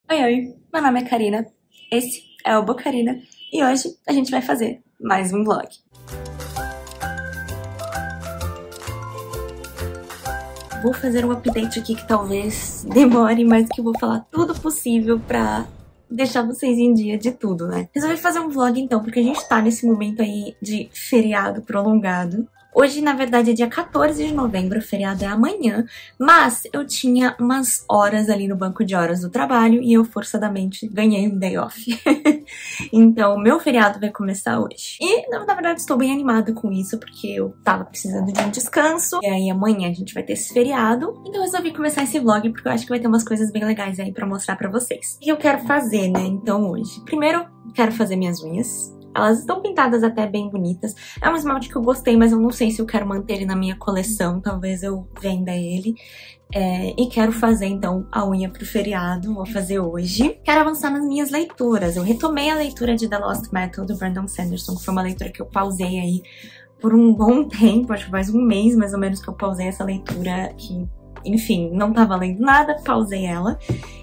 Oi, oi, meu nome é Karina, esse é o Bocarina e hoje a gente vai fazer mais um vlog. Vou fazer um update aqui que talvez demore, mas que eu vou falar tudo possível pra deixar vocês em dia de tudo, né? Resolvi fazer um vlog então, porque a gente tá nesse momento aí de feriado prolongado. Hoje, na verdade, é dia 14 de novembro, o feriado é amanhã, mas eu tinha umas horas ali no banco de horas do trabalho e eu forçadamente ganhei um day off. Então, meu feriado vai começar hoje. E, na verdade, estou bem animada com isso, porque eu tava precisando de um descanso. E aí, amanhã a gente vai ter esse feriado. Então, eu resolvi começar esse vlog, porque eu acho que vai ter umas coisas bem legais aí pra mostrar pra vocês. O que eu quero fazer, né, então, hoje? Primeiro, quero fazer minhas unhas. Elas estão pintadas até bem bonitas. É um esmalte que eu gostei, mas eu não sei se eu quero manter ele na minha coleção. Talvez eu venda ele. E quero fazer, então, a unha pro feriado. Vou fazer hoje. Quero avançar nas minhas leituras. Eu retomei a leitura de The Lost Metal, do Brandon Sanderson, que foi uma leitura que eu pausei aí por um bom tempo. Acho que faz um mês, mais ou menos, que eu pausei essa leitura que... Enfim, não tava lendo nada, pausei ela.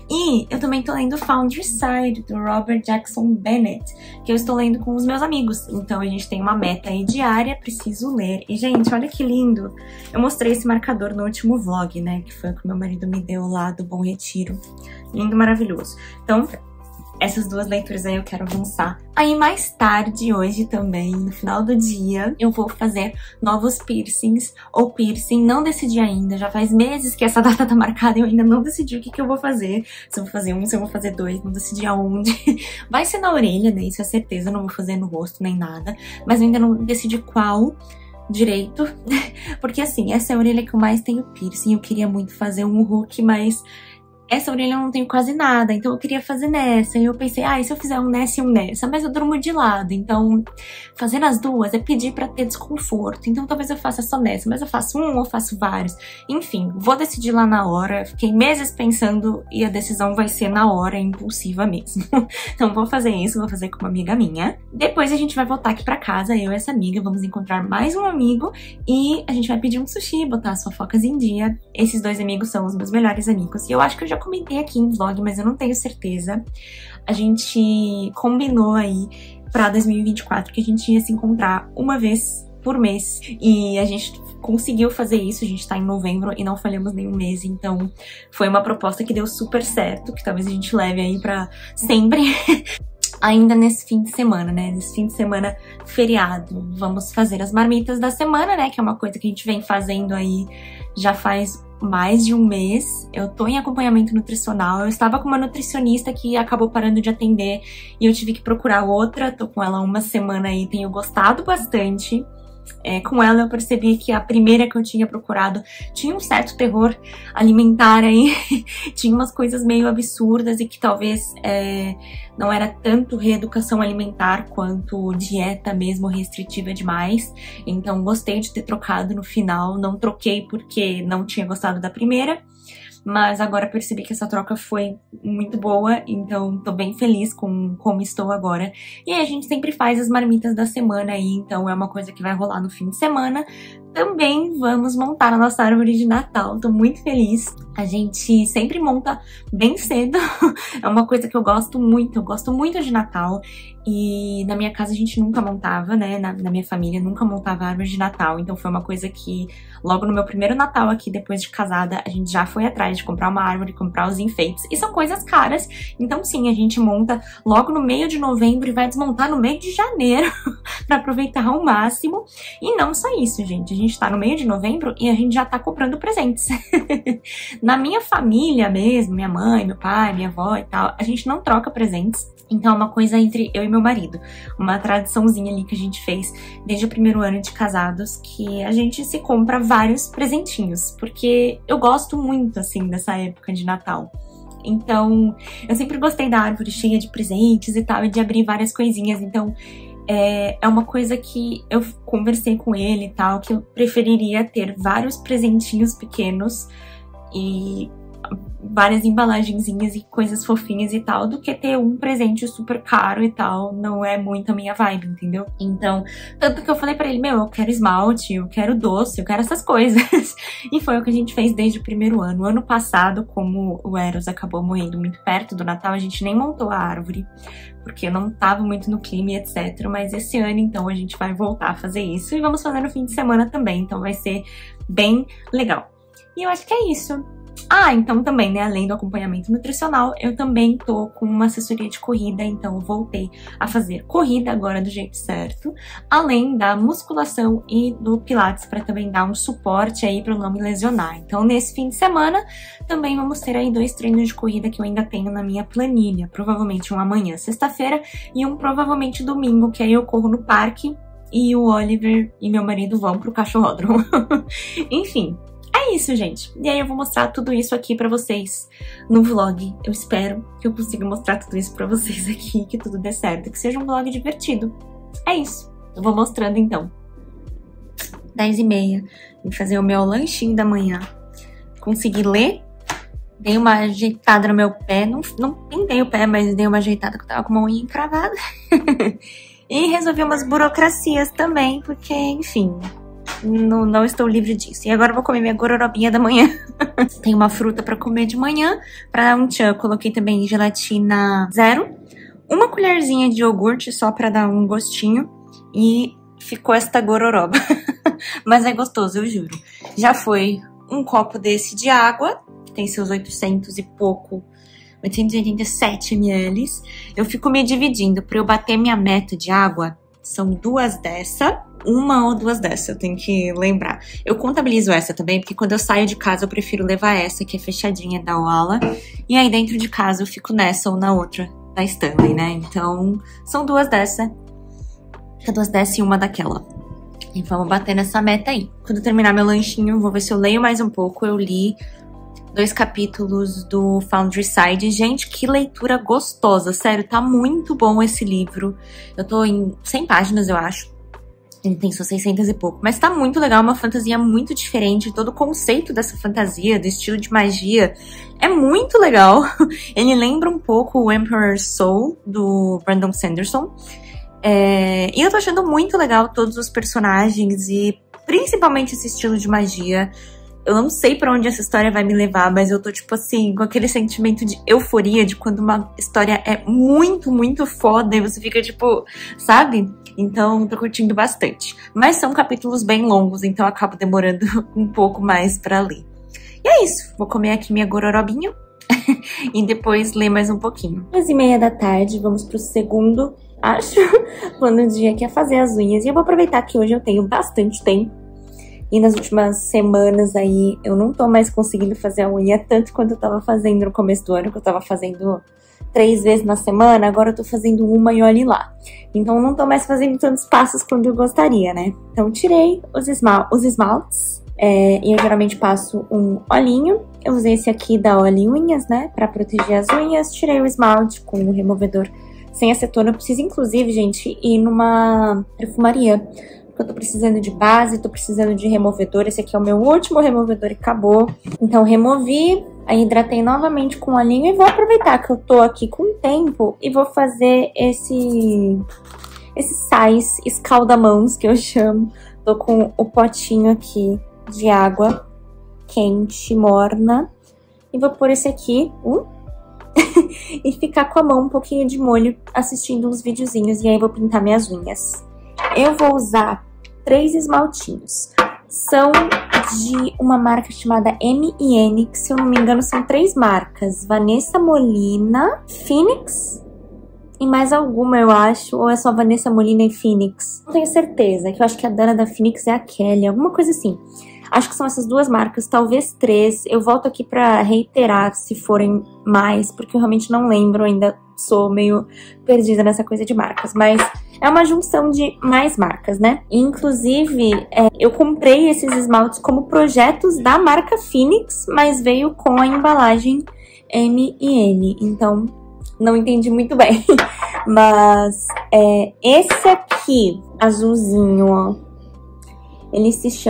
E eu também tô lendo Foundryside, do Robert Jackson Bennett, que eu estou lendo com os meus amigos. Então a gente tem uma meta aí diária, preciso ler. E, gente, olha que lindo! Eu mostrei esse marcador no último vlog, né? Que foi o que meu marido me deu lá do Bom Retiro. Lindo, maravilhoso. Então... essas duas leituras aí eu quero avançar. Aí mais tarde, hoje também, no final do dia, eu vou fazer novos piercings ou piercing. Não decidi ainda, já faz meses que essa data tá marcada e eu ainda não decidi o que eu vou fazer. Se eu vou fazer um, se eu vou fazer dois, não decidi aonde. Vai ser na orelha, né? Isso é certeza, eu não vou fazer no rosto nem nada. Mas eu ainda não decidi qual direito. Porque assim, essa é a orelha que eu mais tenho piercing. Eu queria muito fazer um hook, mas... essa orelha eu não tenho quase nada, então eu queria fazer nessa. E eu pensei, e se eu fizer um nessa e um nessa? Mas eu durmo de lado, então fazer as duas é pedir pra ter desconforto. Então talvez eu faça só nessa, mas eu faço um ou faço vários. Enfim, vou decidir lá na hora. Fiquei meses pensando e a decisão vai ser na hora, impulsiva mesmo. Então vou fazer isso, vou fazer com uma amiga minha. Depois a gente vai voltar aqui pra casa, eu e essa amiga, vamos encontrar mais um amigo e a gente vai pedir um sushi, botar as fofocas em dia. Esses dois amigos são os meus melhores amigos e eu acho que eu já comentei aqui em vlog, mas eu não tenho certeza. A gente combinou aí pra 2024 que a gente ia se encontrar uma vez por mês. E a gente conseguiu fazer isso, a gente tá em novembro e não falhamos nenhum mês. Então foi uma proposta que deu super certo, que talvez a gente leve aí pra sempre. Ainda nesse fim de semana, né? Nesse fim de semana feriado. Vamos fazer as marmitas da semana, né? Que é uma coisa que a gente vem fazendo aí já faz mais de um mês. Eu tô em acompanhamento nutricional. Eu estava com uma nutricionista que acabou parando de atender e eu tive que procurar outra. Tô com ela uma semana aí, tenho gostado bastante. Com ela eu percebi que a primeira que eu tinha procurado tinha um certo terror alimentar aí, tinha umas coisas meio absurdas e que talvez não era tanto reeducação alimentar quanto dieta mesmo restritiva demais. Então gostei de ter trocado no final, não troquei porque não tinha gostado da primeira. Mas agora percebi que essa troca foi muito boa, então tô bem feliz com como estou agora. E aí a gente sempre faz as marmitas da semana aí, então é uma coisa que vai rolar no fim de semana. Também vamos montar a nossa árvore de Natal, tô muito feliz. A gente sempre monta bem cedo, é uma coisa que eu gosto muito de Natal. E na minha casa a gente nunca montava, né, na minha família nunca montava árvore de Natal. Então foi uma coisa que logo no meu primeiro Natal aqui, depois de casada, a gente já foi atrás de comprar uma árvore, comprar os enfeites. E são coisas caras, então sim, a gente monta logo no meio de novembro e vai desmontar no meio de janeiro pra aproveitar ao máximo. E não só isso, gente, a gente tá no meio de novembro e a gente já tá comprando presentes. Na minha família mesmo, minha mãe, meu pai, minha avó e tal, a gente não troca presentes. Então é uma coisa entre eu e meu marido, uma tradiçãozinha ali que a gente fez desde o primeiro ano de casados, que a gente se compra vários presentinhos, porque eu gosto muito, assim, dessa época de Natal. Então, eu sempre gostei da árvore cheia de presentes e tal, e de abrir várias coisinhas, então é uma coisa que eu conversei com ele e tal, que eu preferiria ter vários presentinhos pequenos e várias embalagenzinhas e coisas fofinhas e tal, do que ter um presente super caro e tal. Não é muito a minha vibe, entendeu? Então, tanto que eu falei pra ele, meu, eu quero esmalte, eu quero doce, eu quero essas coisas. E foi o que a gente fez desde o primeiro ano. Ano passado, como o Eros acabou morrendo muito perto do Natal, a gente nem montou a árvore, porque eu não tava muito no clima e etc. Mas esse ano, então, a gente vai voltar a fazer isso. E vamos fazer no fim de semana também, então vai ser bem legal. E eu acho que é isso. Ah, então também, né, além do acompanhamento nutricional, eu também tô com uma assessoria de corrida, então eu voltei a fazer corrida agora do jeito certo, além da musculação e do pilates para também dar um suporte aí para não me lesionar. Então nesse fim de semana também vamos ter aí 2 treinos de corrida que eu ainda tenho na minha planilha, provavelmente um amanhã, sexta-feira, e um provavelmente domingo, que aí eu corro no parque e o Oliver e meu marido vão pro cachorródromo. Enfim. É isso, gente. E aí eu vou mostrar tudo isso aqui pra vocês no vlog. Eu espero que eu consiga mostrar tudo isso pra vocês aqui, que tudo dê certo, que seja um vlog divertido. É isso. Eu vou mostrando então. 10h30. Vim fazer o meu lanchinho da manhã. Consegui ler. Dei uma ajeitada no meu pé. Não pintei o pé, mas dei uma ajeitada que eu tava com uma unha encravada. E resolvi umas burocracias também, porque, enfim... Não estou livre disso. E agora eu vou comer minha gororobinha da manhã. Tem uma fruta pra comer de manhã. Pra um tchan, eu coloquei também gelatina zero. Uma colherzinha de iogurte só pra dar um gostinho. E ficou esta gororoba. Mas é gostoso, eu juro. Já foi um copo desse de água. Tem seus 800 e pouco... 887 ml. Eu fico me dividindo. Pra eu bater minha meta de água, são 2 dessa. 1 ou 2 dessa, eu tenho que lembrar. Eu contabilizo essa também, porque quando eu saio de casa eu prefiro levar essa, que é fechadinha da Oala. E aí dentro de casa eu fico nessa ou na outra, da Stanley, né? Então, são 2 dessa. 2 dessa e 1 daquela. E vamos bater nessa meta aí. Quando eu terminar meu lanchinho, vou ver se eu leio mais um pouco. Eu li 2 capítulos do Foundry Side. Gente, que leitura gostosa. Sério, tá muito bom esse livro. Eu tô em 100 páginas, eu acho. Ele tem só 600 e pouco. Mas tá muito legal, uma fantasia muito diferente. Todo o conceito dessa fantasia, do estilo de magia, é muito legal. Ele lembra um pouco o Emperor's Soul, do Brandon Sanderson. E eu tô achando muito legal todos os personagens e principalmente esse estilo de magia. Eu não sei pra onde essa história vai me levar, mas eu tô, tipo assim, com aquele sentimento de euforia de quando uma história é muito, muito foda e você fica, tipo, sabe? Então, tô curtindo bastante. Mas são capítulos bem longos, então eu acabo demorando um pouco mais pra ler. E é isso. Vou comer aqui minha gororobinha e depois ler mais um pouquinho. 2h30 da tarde, vamos pro segundo, acho, plano do dia, que é fazer as unhas. E eu vou aproveitar que hoje eu tenho bastante tempo. E nas últimas semanas aí, eu não tô mais conseguindo fazer a unha tanto quanto eu tava fazendo no começo do ano, que eu tava fazendo 3 vezes na semana, agora eu tô fazendo uma e olhe lá. Então não tô mais fazendo tantos passos quanto eu gostaria, né? Então tirei os esmaltes, e eu geralmente passo um olhinho. Eu usei esse aqui da Olhe Unhas, né, pra proteger as unhas. Tirei o esmalte com o removedor sem acetona. Eu preciso, inclusive, gente, ir numa perfumaria. Eu tô precisando de base, tô precisando de removedor. Esse aqui é o meu último removedor e acabou. Então removi, aí hidratei novamente com olhinho e vou aproveitar que eu tô aqui com tempo e vou fazer esse sais escaldamãos que eu chamo. Tô com o potinho aqui de água quente, morna. E vou pôr esse aqui, e ficar com a mão um pouquinho de molho assistindo uns videozinhos. E aí vou pintar minhas unhas. Eu vou usar 3 esmaltinhos. São de uma marca chamada M&N, que se eu não me engano são 3 marcas. Vanessa Molina, Phoenix e mais alguma, eu acho. Ou é só Vanessa Molina e Phoenix? Não tenho certeza, que eu acho que a dona da Phoenix é a Kelly, alguma coisa assim. Acho que são essas 2 marcas, talvez 3. Eu volto aqui pra reiterar se forem mais, porque eu realmente não lembro, ainda sou meio perdida nessa coisa de marcas. Mas é uma junção de mais marcas, né? Inclusive, eu comprei esses esmaltes como projetos da marca Phoenix, mas veio com a embalagem M&N. Então, não entendi muito bem. Mas esse aqui, azulzinho, ó. Ele se chama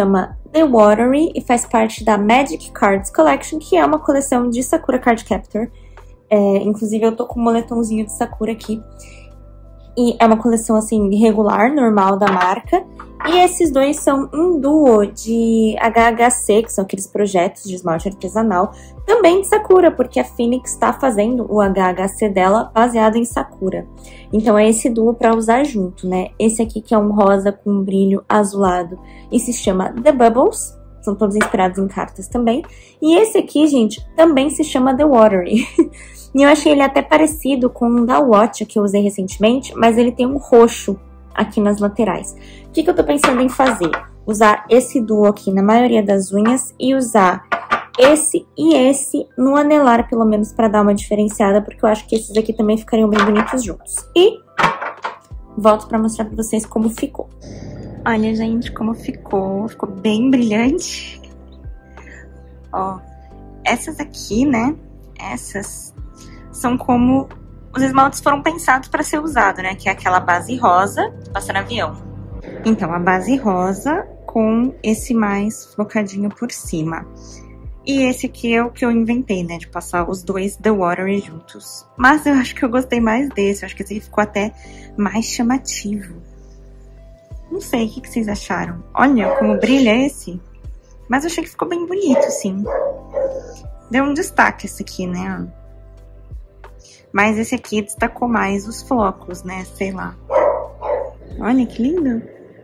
The Watery e faz parte da Magic Cards Collection, que é uma coleção de Sakura Card Captor. Inclusive eu tô com um moletomzinho de Sakura aqui. E é uma coleção, assim, regular, normal da marca. E esses dois são um duo de HHC, que são aqueles projetos de esmalte artesanal, também de Sakura, porque a Phoenix está fazendo o HHC dela baseado em Sakura. Então é esse duo para usar junto, né? Esse aqui que é um rosa com um brilho azulado e se chama The Bubbles. São todos inspirados em cartas também. E esse aqui, gente, também se chama The Watery. E eu achei ele até parecido com um da Watch que eu usei recentemente, mas ele tem um roxo aqui nas laterais. O que eu tô pensando em fazer? Usar esse duo aqui na maioria das unhas e usar esse e esse no anelar, pelo menos, pra dar uma diferenciada, porque eu acho que esses aqui também ficariam bem bonitos juntos. E volto pra mostrar pra vocês como ficou. Olha, gente, como ficou. Ficou bem brilhante. Ó, essas aqui, né? Essas são como os esmaltes foram pensados para ser usado, né? Que é aquela base rosa, passando avião. Então, a base rosa com esse mais flocadinho por cima. E esse aqui é o que eu inventei, né? De passar os dois The Watery juntos. Mas eu acho que eu gostei mais desse. Eu acho que esse aqui ficou até mais chamativo. Não sei, o que vocês acharam? Olha como brilha esse. Mas eu achei que ficou bem bonito, sim. Deu um destaque esse aqui, né? Mas esse aqui destacou mais os flocos, né? Sei lá. Olha que lindo.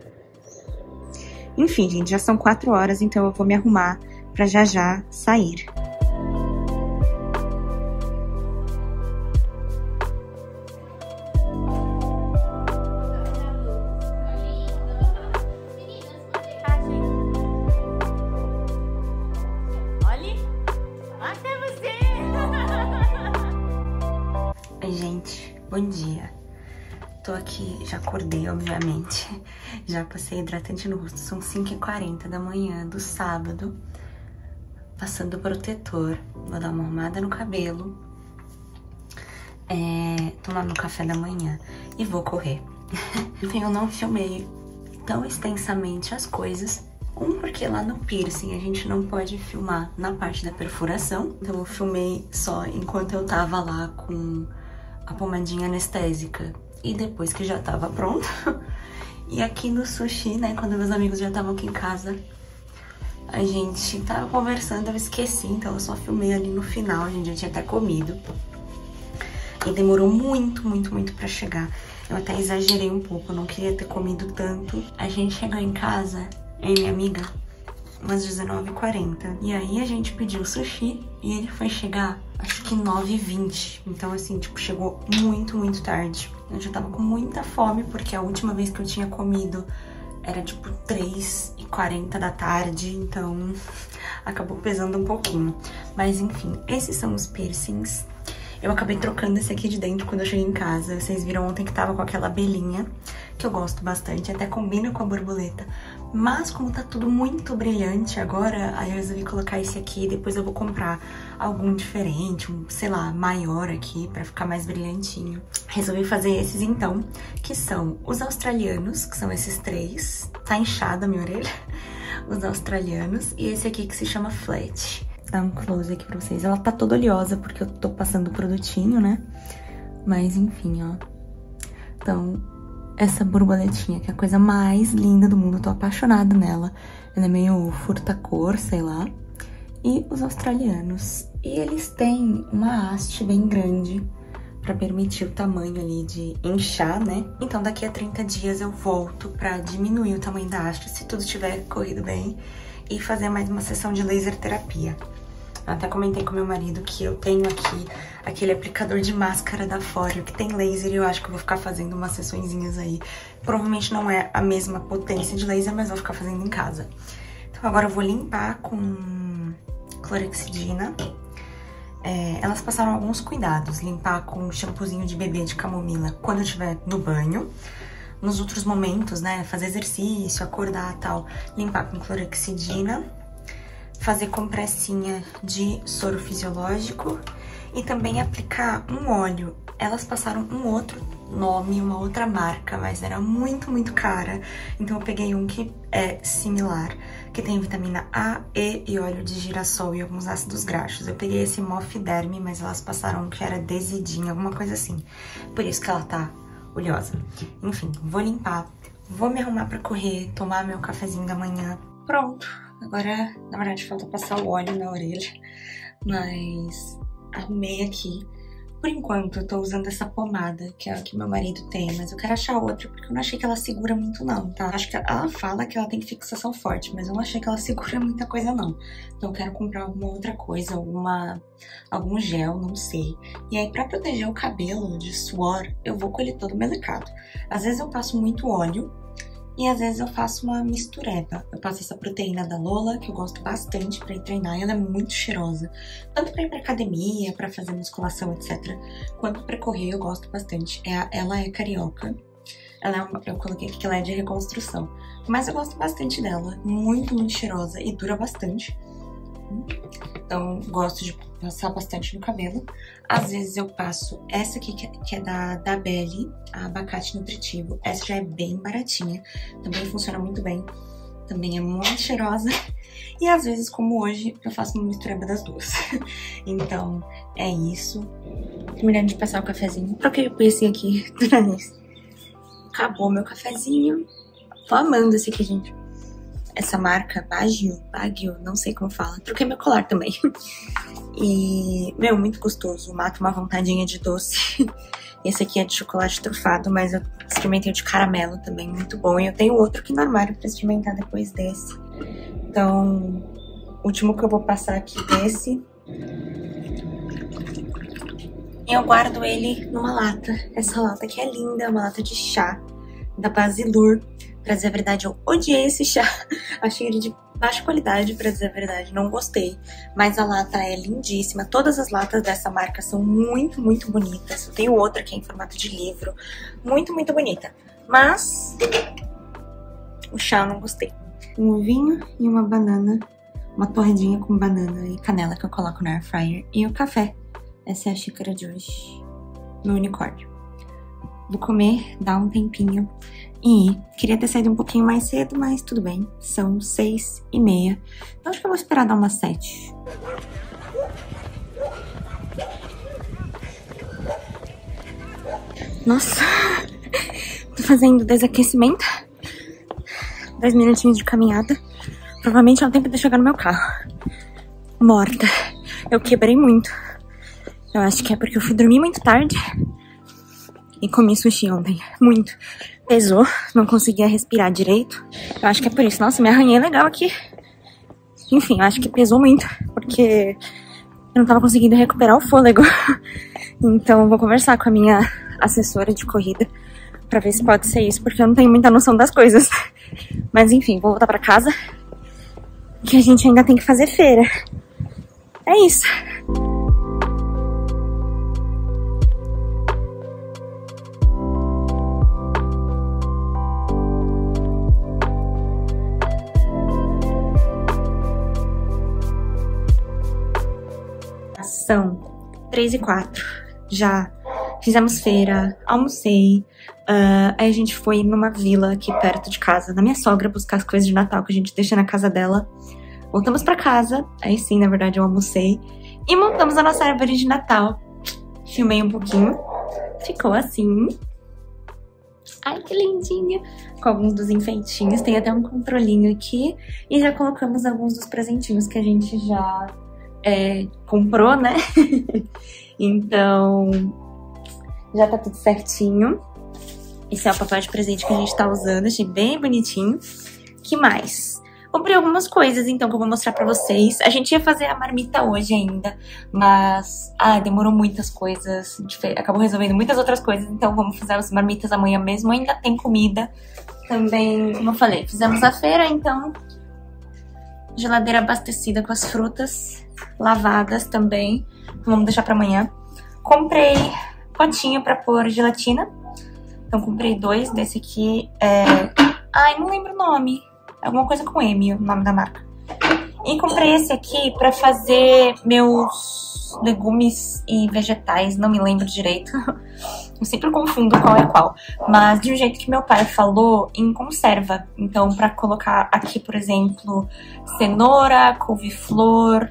Enfim, gente, já são 4 horas, então eu vou me arrumar pra já sair. Gente, bom dia. Tô aqui, já acordei, obviamente. Já passei hidratante no rosto, são 5h40 da manhã do sábado. Passando protetor, vou dar uma arrumada no cabelo. Tomar meu café da manhã e vou correr. Enfim, eu não filmei tão extensamente as coisas. Porque lá no piercing a gente não pode filmar na parte da perfuração. Então eu filmei só enquanto eu tava lá com a pomadinha anestésica e depois que já tava pronto. E aqui no sushi, né, quando meus amigos já estavam aqui em casa, a gente tava conversando, eu esqueci, então eu só filmei ali no final, a gente já tinha até comido. E demorou muito pra chegar. Eu até exagerei um pouco, eu não queria ter comido tanto. A gente chegou em casa, eu e minha amiga, umas 19h40. E aí a gente pediu sushi e ele foi chegar, acho que 9h20. Então, assim, tipo, chegou muito tarde. Eu já tava com muita fome, porque a última vez que eu tinha comido era, tipo, 3h40 da tarde. Então, acabou pesando um pouquinho. Mas, enfim, esses são os piercings. Eu acabei trocando esse aqui de dentro quando eu cheguei em casa. Vocês viram ontem que tava com aquela abelhinha, que eu gosto bastante, até combina com a borboleta. Mas como tá tudo muito brilhante agora, aí eu resolvi colocar esse aqui. Depois eu vou comprar algum diferente, sei lá, maior aqui, pra ficar mais brilhantinho. Resolvi fazer esses então, que são os australianos, que são esses 3. Tá inchada a minha orelha. Os australianos. E esse aqui que se chama Flat. Dar um close aqui pra vocês. Ela tá toda oleosa porque eu tô passando o produtinho, né? Mas enfim, ó. Então, essa borboletinha, que é a coisa mais linda do mundo. Eu tô apaixonada nela. Ela é meio furta-cor, sei lá. E os australianos. E eles têm uma haste bem grande pra permitir o tamanho ali de inchar, né? Então, daqui a 30 dias eu volto pra diminuir o tamanho da haste, se tudo tiver corrido bem, e fazer mais uma sessão de laser terapia. Eu até comentei com meu marido que eu tenho aqui aquele aplicador de máscara da Foreo que tem laser e eu acho que eu vou ficar fazendo umas sessõezinhas aí. Provavelmente não é a mesma potência de laser, mas vou ficar fazendo em casa. Então agora eu vou limpar com clorexidina. Elas passaram alguns cuidados. Limpar com shampoozinho de bebê de camomila quando eu estiver no banho. Nos outros momentos, né, fazer exercício, acordar e tal, limpar com clorexidina. Fazer compressinha de soro fisiológico e também aplicar um óleo. Elas passaram um outro nome, uma outra marca, mas era muito, muito cara. Então eu peguei um que é similar, que tem vitamina A, E e óleo de girassol e alguns ácidos graxos. Eu peguei esse Moff Derm, mas elas passaram que era Desidin, alguma coisa assim. Por isso que ela tá oleosa. Enfim, vou limpar, vou me arrumar pra correr, tomar meu cafezinho da manhã. Pronto. Agora, na verdade, falta passar o óleo na orelha, mas arrumei aqui. Por enquanto, eu tô usando essa pomada, que é a que meu marido tem, mas eu quero achar outra, porque eu não achei que ela segura muito não, tá? Acho que ela fala que ela tem fixação forte, mas eu não achei que ela segura muita coisa não. Então eu quero comprar alguma outra coisa, algum gel, não sei. E aí, pra proteger o cabelo de suor, eu vou com ele todo melecado. Às vezes eu passo muito óleo, e às vezes eu faço uma mistureba. Eu passo essa proteína da Lola, que eu gosto bastante pra ir treinar. Ela é muito cheirosa. Tanto pra ir pra academia, pra fazer musculação, etc. Quanto pra correr, eu gosto bastante. Ela é carioca. Eu coloquei aqui que ela é de reconstrução. Mas eu gosto bastante dela. Muito, muito cheirosa e dura bastante. Então, gosto de passar bastante no cabelo. Às vezes eu passo essa aqui, que é da Belly, a abacate nutritivo. Essa já é bem baratinha, também funciona muito bem. Também é muito cheirosa. E às vezes, como hoje, eu faço uma mistureba das duas. Então, é isso. Terminando de passar o cafezinho. Troquei o piercing aqui do nariz. Acabou meu cafezinho. Tô amando esse aqui, gente. Essa marca, Baguio, não sei como fala. Troquei meu colar também. E, meu, muito gostoso. Mata uma vontadinha de doce. Esse aqui é de chocolate trufado, mas eu experimentei o de caramelo também, muito bom. E eu tenho outro aqui no armário pra experimentar depois desse. Então, o último que eu vou passar aqui desse. E eu guardo ele numa lata. Essa lata aqui é linda, uma lata de chá da Basilur. Pra dizer a verdade, eu odiei esse chá. Achei ele de baixa qualidade, pra dizer a verdade, não gostei. Mas a lata é lindíssima. Todas as latas dessa marca são muito, muito bonitas. Eu tenho outra que é em formato de livro. Muito, muito bonita. Mas o chá eu não gostei. Um ovinho e uma banana. Uma torradinha com banana e canela que eu coloco na air fryer. E o café. Essa é a xícara de hoje. No unicórnio. Vou comer, dar um tempinho. E queria ter saído um pouquinho mais cedo, mas tudo bem. São 6h30. Então acho que eu vou esperar dar umas 7. Nossa! Tô fazendo desaquecimento. 10 minutinhos de caminhada. Provavelmente é o tempo de chegar no meu carro. Morta. Eu quebrei muito. Eu acho que é porque eu fui dormir muito tarde. E comi sushi ontem. Muito. Pesou. Não conseguia respirar direito. Eu acho que é por isso. Nossa, me arranhei legal aqui. Enfim, eu acho que pesou muito. Porque eu não tava conseguindo recuperar o fôlego. Então eu vou conversar com a minha assessora de corrida. Pra ver se pode ser isso. Porque eu não tenho muita noção das coisas. Mas enfim, vou voltar pra casa. Que a gente ainda tem que fazer feira. É isso. São 3h04. Já fizemos feira, almocei. Aí a gente foi numa vila aqui perto de casa da minha sogra buscar as coisas de Natal que a gente deixa na casa dela. Voltamos pra casa. Aí sim, na verdade, eu almocei. E montamos a nossa árvore de Natal. Filmei um pouquinho. Ficou assim. Ai, que lindinha. Com alguns dos enfeitinhos. Tem até um controlinho aqui. E já colocamos alguns dos presentinhos que a gente já comprou, né? Então, já tá tudo certinho. Esse é o papel de presente que a gente tá usando. Achei bem bonitinho. Que mais? Comprei algumas coisas, então, que eu vou mostrar pra vocês. A gente ia fazer a marmita hoje ainda, mas demorou muitas coisas. A gente acabou resolvendo muitas outras coisas, então vamos fazer as marmitas amanhã mesmo. Ainda tem comida. Também, como eu falei, fizemos a feira, então geladeira abastecida com as frutas lavadas também. Vamos deixar pra amanhã. Comprei potinho pra pôr gelatina. Então comprei 2 desse aqui. Ai, não lembro o nome. Alguma coisa com M, o nome da marca. E comprei esse aqui pra fazer meus legumes e vegetais, não me lembro direito. Eu sempre confundo qual é qual. Mas de um jeito que meu pai falou, em conserva. Então, pra colocar aqui, por exemplo, cenoura, couve-flor,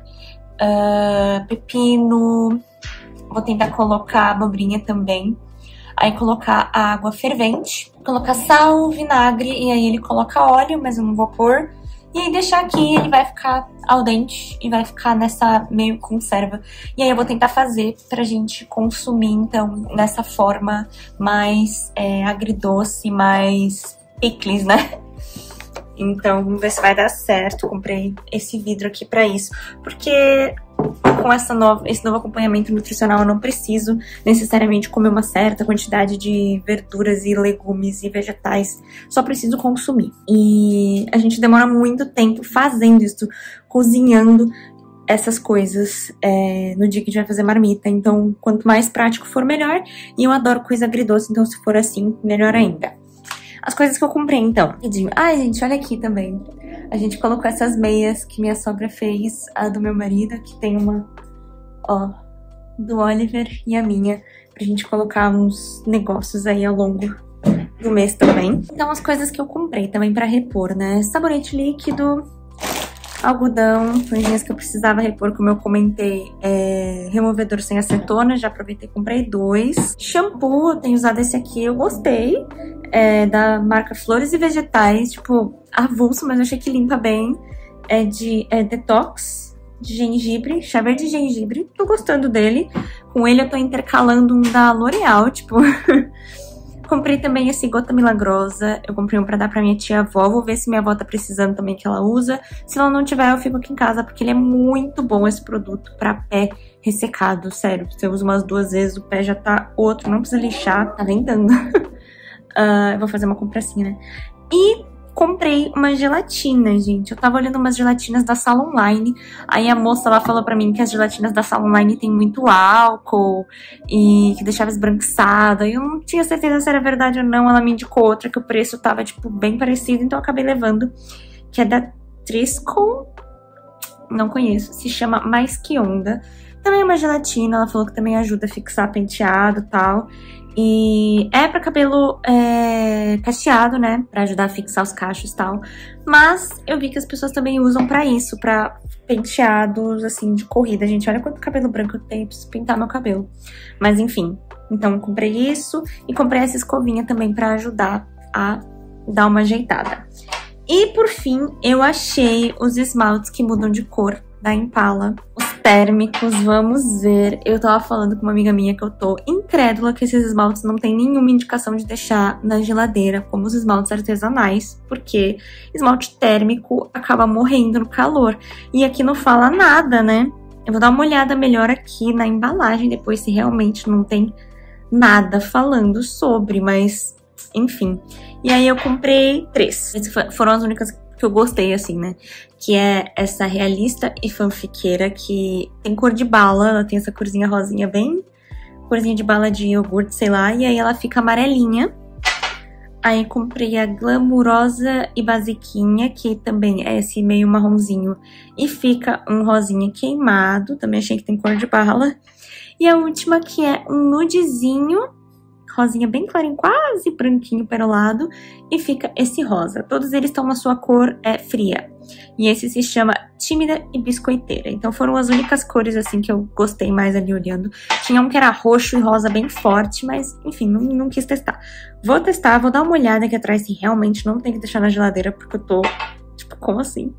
pepino. Vou tentar colocar abobrinha também. Aí colocar a água fervente, colocar sal, vinagre, e aí ele coloca óleo, mas eu não vou pôr. E aí deixar aqui, ele vai ficar al dente e vai ficar nessa meio conserva. E aí eu vou tentar fazer pra gente consumir, então, nessa forma mais agridoce, mais picles, né? Então, vamos ver se vai dar certo. Comprei esse vidro aqui pra isso, porque com esse novo acompanhamento nutricional eu não preciso necessariamente comer uma certa quantidade de verduras e legumes e vegetais, só preciso consumir. E a gente demora muito tempo fazendo isso, cozinhando essas coisas no dia que a gente vai fazer marmita. Então, quanto mais prático for, melhor. E eu adoro coisa agridoce, então se for assim, melhor ainda. As coisas que eu comprei, então. Ai, gente, olha aqui também. A gente colocou essas meias que minha sogra fez, a do meu marido, que tem uma, ó, do Oliver e a minha, pra gente colocar uns negócios aí ao longo do mês também. Então, as coisas que eu comprei também pra repor, né? Sabonete líquido, algodão, coisinhas que eu precisava repor, como eu comentei, removedor sem acetona, já aproveitei e comprei 2. Shampoo, eu tenho usado esse aqui, eu gostei, da marca Flores e Vegetais, tipo, avulso, mas eu achei que limpa bem. É de detox, de gengibre, chá verde de gengibre, tô gostando dele. Com ele eu tô intercalando um da L'Oreal, tipo... Comprei também esse Gota Milagrosa, eu comprei um pra dar pra minha tia-avó, vou ver se minha avó tá precisando também que ela usa. Se ela não tiver, eu fico aqui em casa, porque ele é muito bom, esse produto, pra pé ressecado, sério. Você usa umas 2 vezes, o pé já tá outro, não precisa lixar, tá ventando. Eu vou fazer uma compressinha, né? E comprei uma gelatina, gente. Eu tava olhando umas gelatinas da Sala Online. Aí a moça lá falou pra mim que as gelatinas da Sala Online tem muito álcool e que deixava esbranquiçada. Eu não tinha certeza se era verdade ou não. Ela me indicou outra que o preço tava, tipo, bem parecido. Então eu acabei levando. Que é da Triscon. Não conheço. Se chama Mais Que Onda. Também é uma gelatina. Ela falou que também ajuda a fixar penteado e tal. E é pra cabelo cacheado, né? Pra ajudar a fixar os cachos e tal. Mas eu vi que as pessoas também usam pra isso, pra penteados, assim, de corrida. Gente, olha quanto cabelo branco eu tenho, preciso pintar meu cabelo. Mas enfim, então comprei isso e comprei essa escovinha também pra ajudar a dar uma ajeitada. E por fim, eu achei os esmaltes que mudam de cor da Impala. Os térmicos, vamos ver. Eu tava falando com uma amiga minha que eu tô incrédula que esses esmaltes não tem nenhuma indicação de deixar na geladeira, como os esmaltes artesanais, porque esmalte térmico acaba morrendo no calor. E aqui não fala nada, né? Eu vou dar uma olhada melhor aqui na embalagem depois se realmente não tem nada falando sobre, mas enfim. E aí eu comprei 3. Essas foram as únicas que eu gostei, assim, né? Que é essa realista e fanfiqueira, que tem cor de bala, ela tem essa corzinha rosinha bem... corzinha de bala de iogurte, sei lá, e aí ela fica amarelinha. Aí comprei a Glamurosa e Basiquinha, que também é esse meio marronzinho, e fica um rosinha queimado, também achei que tem cor de bala. E a última que é um nudezinho, rosinha bem clarinho, quase branquinho perolado, e fica esse rosa. Todos eles estão na sua cor fria. E esse se chama Tímida e Biscoiteira. Então foram as únicas cores assim que eu gostei mais ali olhando. Tinha um que era roxo e rosa bem forte, mas enfim, não quis testar. Vou testar, vou dar uma olhada aqui atrás se realmente não tem que deixar na geladeira, porque eu tô, tipo, como assim?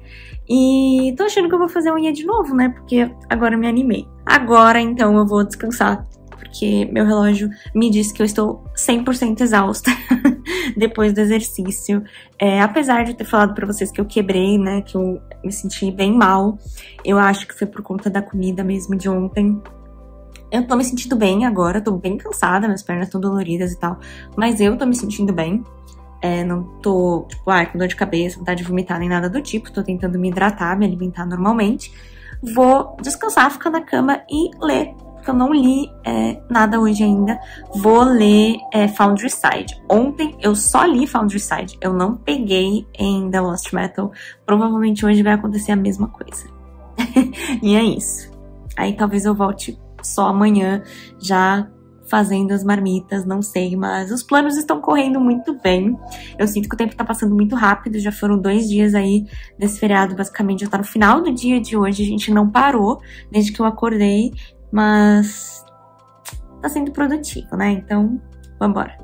E tô achando que eu vou fazer a unha de novo, né? Porque agora eu me animei. Agora, então, eu vou descansar, porque meu relógio me diz que eu estou 100% exausta depois do exercício. Apesar de eu ter falado pra vocês que eu quebrei, né, que eu me senti bem mal, eu acho que foi por conta da comida mesmo de ontem. Eu tô me sentindo bem agora, tô bem cansada, minhas pernas estão doloridas e tal, mas eu tô me sentindo bem. Não tô, tipo, com dor de cabeça, vontade de vomitar nem nada do tipo, tô tentando me hidratar, me alimentar normalmente. Vou descansar, ficar na cama e ler, porque eu não li nada hoje ainda. Vou ler Foundryside. Ontem eu só li Foundryside, eu não peguei em The Lost Metal. Provavelmente hoje vai acontecer a mesma coisa. E é isso. Aí talvez eu volte só amanhã, já fazendo as marmitas, não sei, mas os planos estão correndo muito bem. Eu sinto que o tempo tá passando muito rápido, já foram 2 dias aí desse feriado, basicamente já tá no final do dia de hoje, a gente não parou desde que eu acordei, mas tá sendo produtivo, né? Então, vambora.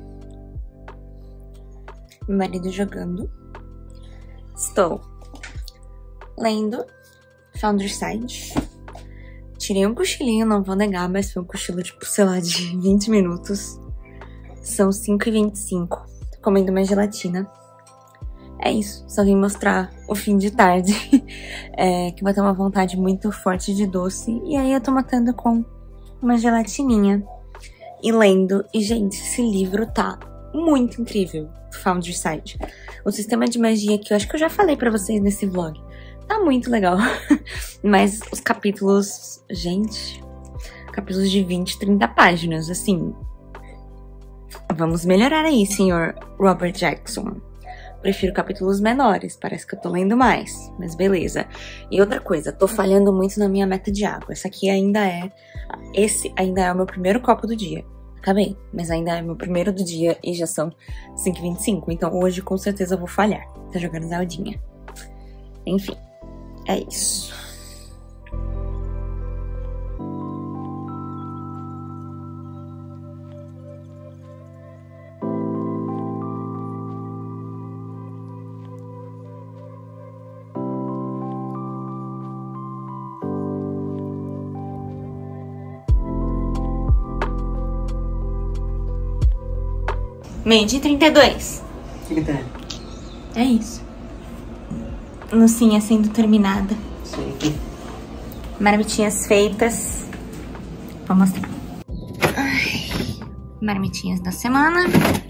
Meu marido jogando. Estou lendo Founderside. Tirei um cochilinho, não vou negar, mas foi um cochilo, tipo, sei lá, de 20 minutos. São 5h25. Tô comendo uma gelatina. É isso, só vim mostrar o fim de tarde. Que vai ter uma vontade muito forte de doce. E aí eu tô matando com uma gelatininha e lendo. E, gente, esse livro tá muito incrível, Founderside. O sistema de magia que eu acho que eu já falei pra vocês nesse vlog. Tá muito legal. Mas os capítulos, gente, capítulos de 20, 30 páginas, assim. Vamos melhorar aí, senhor Robert Jackson. Prefiro capítulos menores, parece que eu tô lendo mais, mas beleza. E outra coisa, tô falhando muito na minha meta de água. Esse ainda é o meu primeiro copo do dia. Acabei, mas ainda é meu primeiro do dia e já são 5h25, então hoje com certeza eu vou falhar. Tá jogando Zeldinha. Enfim, é isso. Meio-dia 32. O que tem? É isso. Lucinha sendo terminada. Sim. Marmitinhas feitas. Vou mostrar. Ai, marmitinhas da semana.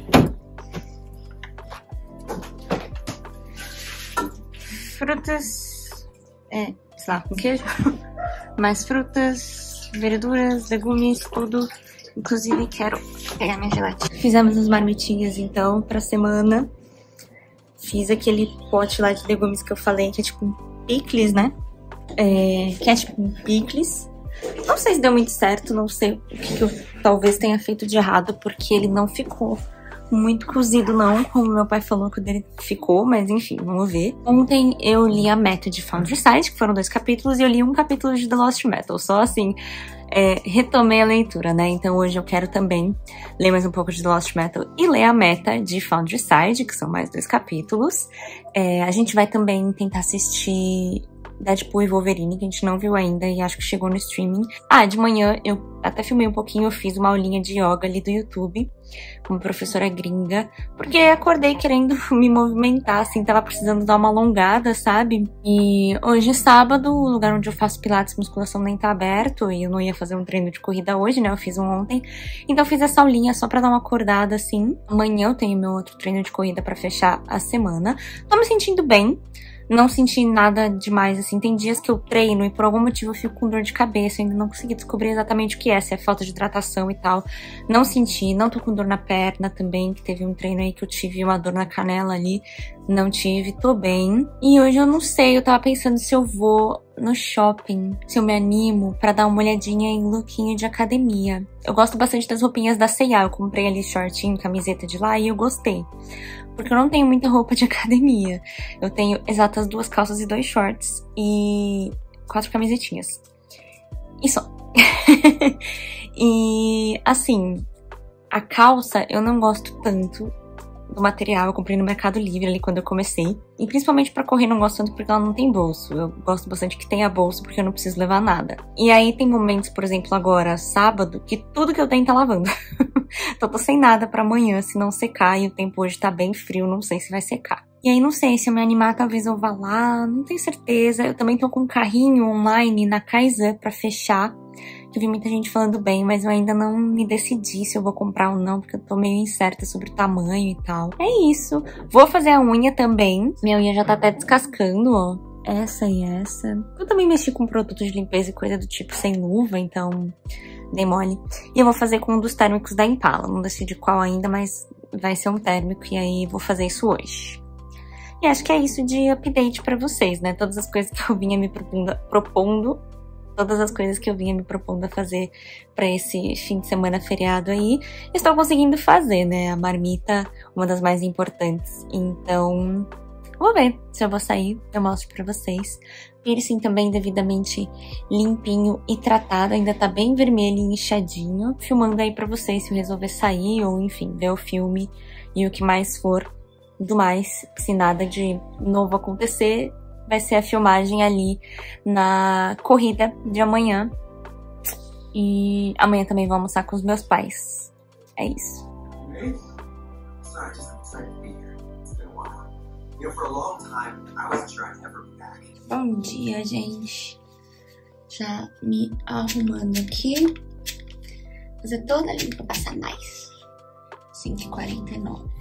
Frutas. Sei lá, com queijo. Mais frutas, verduras, legumes, tudo. Inclusive, quero pegar minha gelatina. Fizemos as marmitinhas, então, pra semana. Fiz aquele pote lá de legumes que eu falei, que é tipo um picles, né? Que é tipo um picles. Não sei se deu muito certo, não sei o que eu talvez tenha feito de errado, porque ele não ficou muito cozido não, como meu pai falou que o dele ficou, mas enfim, vamos ver. Ontem eu li a meta de Founderside, que foram 2 capítulos, e eu li um capítulo de The Lost Metal, só assim, retomei a leitura, né? Então hoje eu quero também ler mais um pouco de The Lost Metal e ler a meta de Founderside, que são mais 2 capítulos. A gente vai também tentar assistir Deadpool e Wolverine, que a gente não viu ainda e acho que chegou no streaming. De manhã eu até filmei um pouquinho, eu fiz uma aulinha de yoga ali do YouTube, com uma professora gringa, porque acordei querendo me movimentar, assim, tava precisando dar uma alongada, sabe? E hoje é sábado, o lugar onde eu faço pilates e musculação nem tá aberto, e eu não ia fazer um treino de corrida hoje, né? Eu fiz um ontem. Então eu fiz essa aulinha só pra dar uma acordada, assim. Amanhã eu tenho meu outro treino de corrida pra fechar a semana. Tô me sentindo bem. Não senti nada demais, assim. Tem dias que eu treino e por algum motivo eu fico com dor de cabeça. Eu ainda não consegui descobrir exatamente o que é, se é falta de hidratação e tal. Não senti, não tô com dor na perna também, que teve um treino aí que eu tive uma dor na canela ali. Não tive, tô bem. E hoje eu não sei, eu tava pensando se eu vou no shopping, se eu me animo pra dar uma olhadinha em lookinho de academia. Eu gosto bastante das roupinhas da C&A, eu comprei ali shortinho, camiseta de lá e eu gostei. Porque eu não tenho muita roupa de academia. Eu tenho exatas 2 calças e 2 shorts e 4 camisetinhas. E só. E, assim, a calça eu não gosto tanto do material. Eu comprei no Mercado Livre ali quando eu comecei. E principalmente pra correr não gosto tanto porque ela não tem bolso. Eu gosto bastante que tenha bolso porque eu não preciso levar nada. E aí tem momentos, por exemplo, agora, sábado, que tudo que eu tenho tá lavando. Então tô sem nada pra amanhã, se não secar. E o tempo hoje tá bem frio, não sei se vai secar. E aí não sei, se eu me animar talvez eu vá lá, não tenho certeza. Eu também tô com um carrinho online na Kaizen pra fechar. Eu vi muita gente falando bem, mas eu ainda não me decidi se eu vou comprar ou não, porque eu tô meio incerta sobre o tamanho e tal. É isso. Vou fazer a unha também. Minha unha já tá até descascando, ó. Essa e essa. Eu também mexi com produtos de limpeza e coisa do tipo sem luva, então dei mole. E eu vou fazer com um dos térmicos da Impala. Não decidi qual ainda, mas vai ser um térmico e aí vou fazer isso hoje. E acho que é isso de update pra vocês, né? Todas as coisas que eu vinha me propondo todas as coisas que eu vinha me propondo a fazer pra esse fim de semana feriado aí, estou conseguindo fazer, né? A marmita, uma das mais importantes. Então, vou ver se eu vou sair, eu mostro pra vocês. Piercing também devidamente limpinho e tratado, ainda tá bem vermelho e inchadinho. Filmando aí pra vocês se eu resolver sair ou, enfim, ver o filme e o que mais for. Do mais, se nada de novo acontecer, vai ser a filmagem ali na corrida de amanhã. E amanhã também vou almoçar com os meus pais. É isso. Bom dia, gente. Já me arrumando aqui. Fazer toda a limpa pra passar mais. 5h49.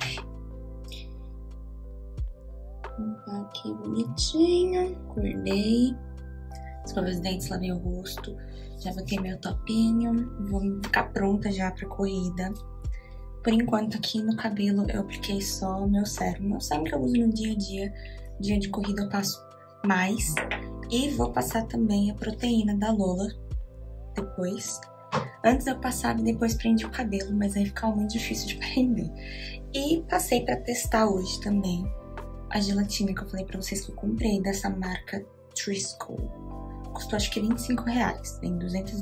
Limpar aqui bonitinho. Acordei. Escovei os dentes, lavei o rosto. Já botei meu topinho. Vou ficar pronta já pra corrida. Por enquanto, aqui no cabelo, eu apliquei só o meu sérum. Meu sérum que eu uso no dia a dia. Dia de corrida eu passo mais. E vou passar também a proteína da Lola depois. Antes eu passava e depois prendi o cabelo, mas aí ficava muito difícil de prender. E passei pra testar hoje também a gelatina que eu falei pra vocês que eu comprei, dessa marca Trisco. Custou acho que R$25. Tem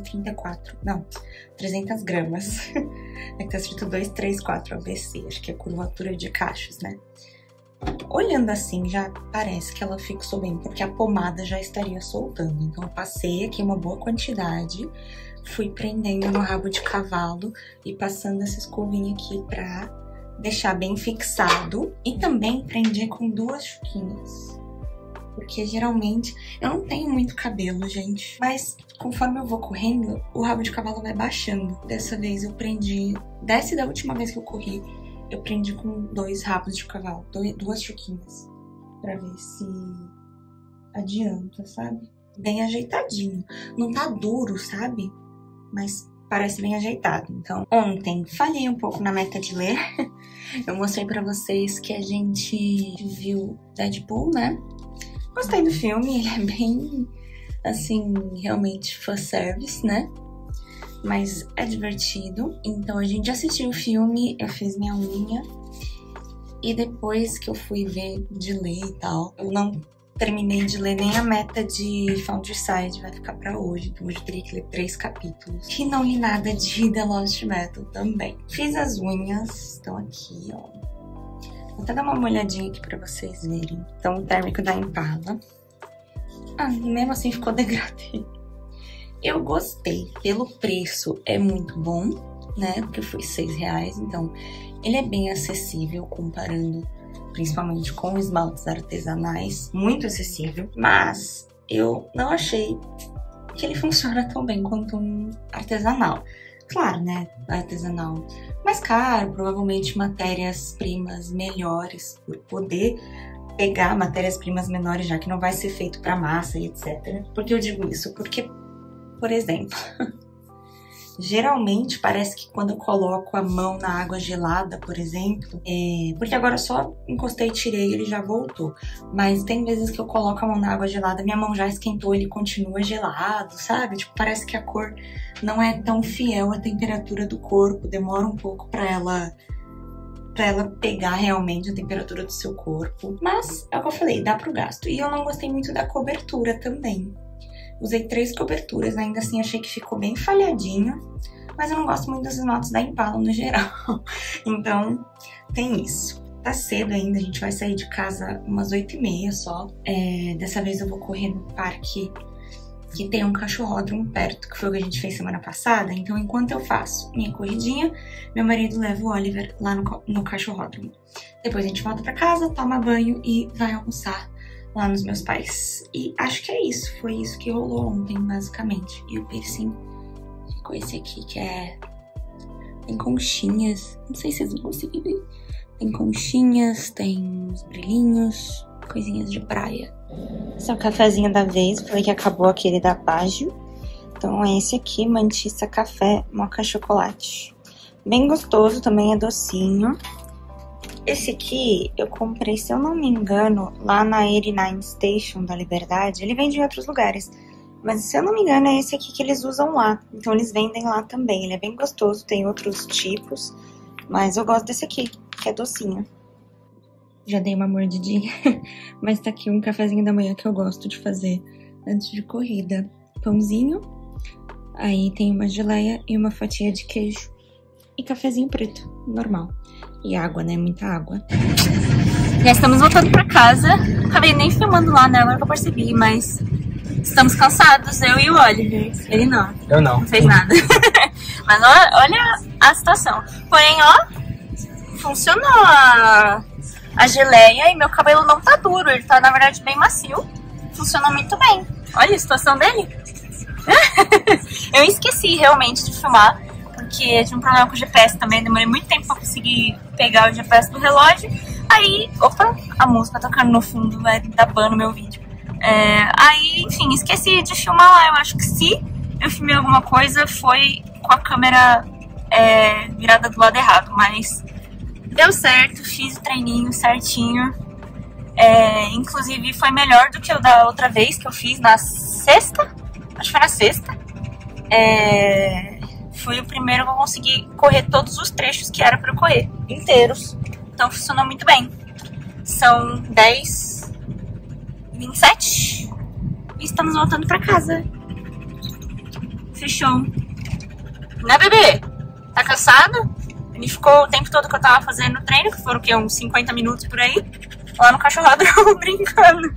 300 gramas. É que tá escrito 234 ABC, acho que é curvatura de cachos, né? Olhando assim, já parece que ela fixou bem, porque a pomada já estaria soltando. Então eu passei aqui uma boa quantidade, fui prendendo no rabo de cavalo e passando essa escovinha aqui pra deixar bem fixado. E também prendi com 2 chuquinhas, porque geralmente eu não tenho muito cabelo, gente, mas conforme eu vou correndo, o rabo de cavalo vai baixando. Dessa vez eu prendi, da última vez que eu corri, eu prendi com 2 rabos de cavalo, 2 chuquinhas, pra ver se adianta, sabe? Bem ajeitadinho. Não tá duro, sabe? Mas parece bem ajeitado. Então, ontem falhei um pouco na meta de ler. Eu mostrei pra vocês que a gente viu Deadpool, né? Gostei do filme, ele é bem, assim, realmente fanservice, né? Mas é divertido. Então a gente assistiu o filme, eu fiz minha unha. E depois que eu fui ver de ler e tal, eu não terminei de ler nem a meta de Foundryside, vai ficar pra hoje. Então hoje eu teria que ler 3 capítulos. E não li nada de The Lost Metal também. Fiz as unhas, estão aqui, ó. Vou até dar uma olhadinha aqui pra vocês verem. Então, o térmico da Impala. Ah, mesmo assim ficou degradê. Eu gostei. Pelo preço, é muito bom, né? Porque foi R$6. Então, ele é bem acessível comparando principalmente com esmaltes artesanais. Muito acessível. Mas eu não achei que ele funciona tão bem quanto um artesanal. Claro, né? Artesanal mais caro, provavelmente matérias-primas melhores, por poder pegar matérias-primas menores, já que não vai ser feito para massa e etc. Por que eu digo isso? Porque, por exemplo, geralmente parece que quando eu coloco a mão na água gelada, por exemplo, porque agora eu só encostei e tirei e ele já voltou. Mas tem vezes que eu coloco a mão na água gelada, minha mão já esquentou e ele continua gelado, sabe? Tipo, parece que a cor não é tão fiel à temperatura do corpo, demora um pouco pra ela pegar realmente a temperatura do seu corpo. Mas, é o que eu falei, dá pro gasto. E eu não gostei muito da cobertura também. Usei 3 coberturas, ainda assim achei que ficou bem falhadinho. Mas eu não gosto muito dos esmaltes da Impala no geral. Então, tem isso. Tá cedo ainda, a gente vai sair de casa umas 8h30 só. Dessa vez eu vou correr no parque que tem um cachorródromo perto, que foi o que a gente fez semana passada. Então, enquanto eu faço minha corridinha, meu marido leva o Oliver lá no cachorródromo. Depois a gente volta pra casa, toma banho e vai almoçar lá nos meus pais. E acho que é isso, foi isso que rolou ontem, basicamente. E o piercing ficou esse aqui, que tem conchinhas, não sei se vocês vão conseguir ver. Tem conchinhas, tem uns brilhinhos, coisinhas de praia. Esse é o cafezinho da vez, falei que acabou aquele da Baggio. Então é esse aqui, Mantissa Café Mocha Chocolate. Bem gostoso, também é docinho. Esse aqui eu comprei, se eu não me engano, lá na 89 Station da Liberdade. Ele vende em outros lugares, Mas se eu não me engano é esse aqui que eles usam lá. Então eles vendem lá também. Ele é bem gostoso, tem outros tipos. Mas eu gosto desse aqui, que é docinho. Já dei uma mordidinha, mas tá aqui um cafezinho da manhã que eu gosto de fazer antes de corrida. Pãozinho, aí tem uma geleia e uma fatia de queijo. E cafezinho preto, normal. E água, né? Muita água. Já estamos voltando pra casa. Acabei nem filmando lá, né? Agora que eu percebi, mas estamos cansados, eu e o Oliver. Ele não. Eu não. Não fez nada. Mas olha a situação. Porém, ó, funcionou a geleia e meu cabelo não tá duro. Ele tá, na verdade, bem macio. Funcionou muito bem. Olha a situação dele. Eu esqueci realmente de filmar, porque tinha um problema com o GPS também. Demorei muito tempo pra conseguir pegar o GPS do relógio. Aí, opa, a música tocando no fundo vai dar ban no meu vídeo. Aí, enfim, esqueci de filmar lá. Eu acho que se eu filmei alguma coisa foi com a câmera virada do lado errado, mas deu certo, fiz o treininho certinho. Inclusive foi melhor do que o da outra vez que eu fiz na sexta. Acho que foi na sexta. Foi o primeiro que eu consegui correr todos os trechos que era pra eu correr, inteiros. Então funcionou muito bem. São 10h27 e estamos voltando pra casa. Fechou. Né, bebê? Tá cansado? Ele ficou o tempo todo que eu tava fazendo treino, que foram o quê? Uns 50 minutos por aí, lá no cachorradão brincando.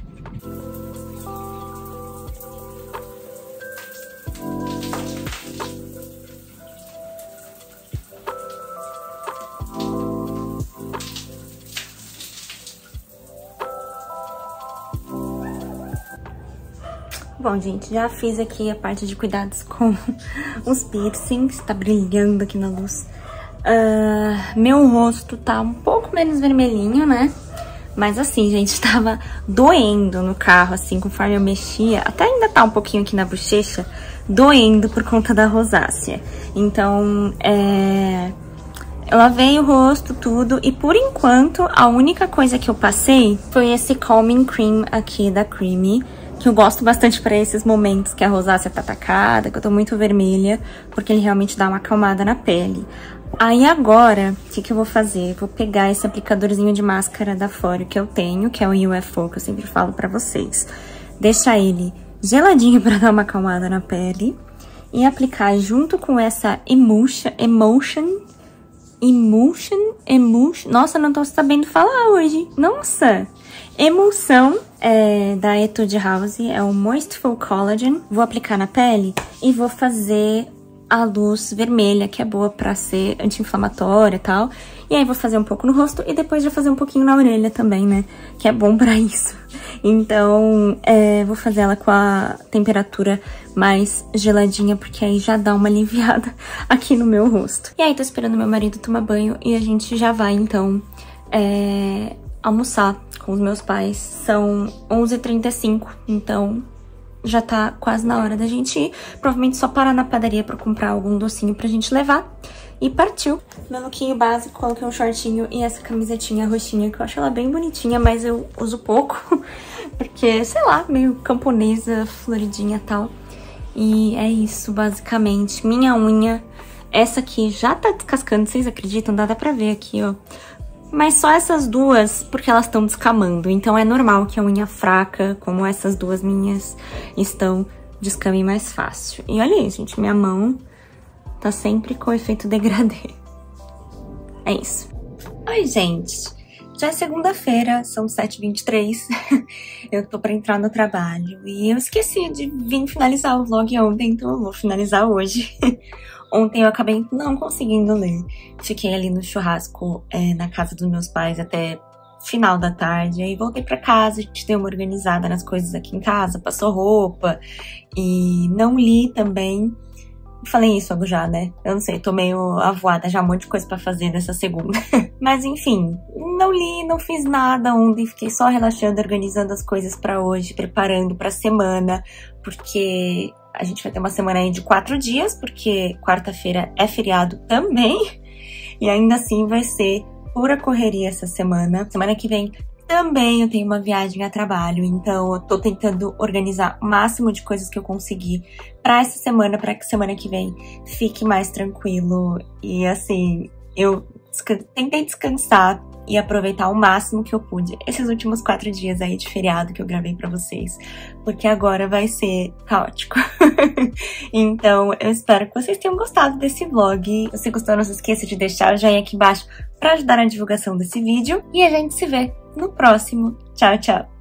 Bom, gente, já fiz aqui a parte de cuidados com os piercings, tá brilhando aqui na luz. Meu rosto tá um pouco menos vermelhinho, né? Mas assim, gente, tava doendo no carro, assim, conforme eu mexia. Até ainda tá um pouquinho aqui na bochecha, doendo por conta da rosácea. Então, eu lavei o rosto, tudo, e por enquanto, a única coisa que eu passei foi esse Calming Cream aqui da Creamy, que eu gosto bastante pra esses momentos que a rosácea tá atacada, que eu tô muito vermelha, porque ele realmente dá uma acalmada na pele. Aí agora, o que eu vou fazer? Vou pegar esse aplicadorzinho de máscara da Foreo que eu tenho, que é o UFO, que eu sempre falo pra vocês. Deixar ele geladinho pra dar uma acalmada na pele. E aplicar junto com essa Emotion. Nossa, não tô sabendo falar hoje. Nossa! Emulsão da Etude House, é o Moistful Collagen. Vou aplicar na pele e vou fazer a luz vermelha, que é boa pra ser anti-inflamatória e tal. E aí vou fazer um pouco no rosto e depois já fazer um pouquinho na orelha também, né? Que é bom pra isso. Então, vou fazer ela com a temperatura mais geladinha, porque aí já dá uma aliviada aqui no meu rosto. E aí tô esperando meu marido tomar banho e a gente já vai, então, almoçar com os meus pais. São 11h35, então já tá quase na hora da gente ir. Provavelmente só parar na padaria pra comprar algum docinho pra gente levar. E partiu. Meu lookinho básico, coloquei um shortinho e essa camisetinha roxinha, que eu acho ela bem bonitinha, mas eu uso pouco. Porque, sei lá, meio camponesa, floridinha e tal. E é isso, basicamente. Minha unha, essa aqui já tá descascando, vocês acreditam? Dá pra ver aqui, ó. Mas só essas duas, porque elas estão descamando. Então é normal que a unha fraca, como essas duas minhas, estão descamem mais fácil. E olha aí, gente, minha mão tá sempre com efeito degradê. É isso. Oi, gente. Já é segunda-feira, são 7h23. Eu tô pra entrar no trabalho. E eu esqueci de vir finalizar o vlog ontem, então eu vou finalizar hoje. Ontem eu acabei não conseguindo ler. Fiquei ali no churrasco na casa dos meus pais até final da tarde. Aí voltei pra casa, a gente deu uma organizada nas coisas aqui em casa, passou roupa. E não li também. Falei isso já, né? Eu não sei, tô meio avoada, já um monte de coisa pra fazer nessa segunda. Mas enfim, não li, não fiz nada ontem. Fiquei só relaxando, organizando as coisas pra hoje, preparando pra semana. Porque a gente vai ter uma semana aí de 4 dias, porque quarta-feira é feriado também. E ainda assim vai ser pura correria essa semana. Semana que vem também eu tenho uma viagem a trabalho, então eu tô tentando organizar o máximo de coisas que eu conseguir pra essa semana, pra que semana que vem fique mais tranquilo. E assim, eu tentei descansar e aproveitar o máximo que eu pude esses últimos 4 dias aí de feriado que eu gravei pra vocês, porque agora vai ser caótico. Então, eu espero que vocês tenham gostado desse vlog. Se você gostou, não se esqueça de deixar o joinha aqui embaixo pra ajudar na divulgação desse vídeo. E a gente se vê no próximo. Tchau, tchau!